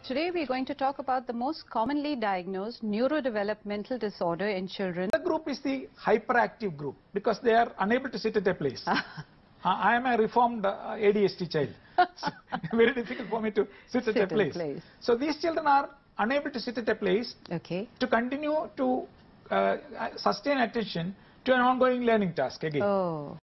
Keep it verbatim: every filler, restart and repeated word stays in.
Today we are going to talk about the most commonly diagnosed neurodevelopmental disorder in children. The group is the hyperactive group because they are unable to sit at a place. uh, I am a reformed uh, A D H D child. So very difficult for me to sit, sit at a place. place. So these children are unable to sit at a place okay. to continue to uh, sustain attention to an ongoing learning task again. Oh.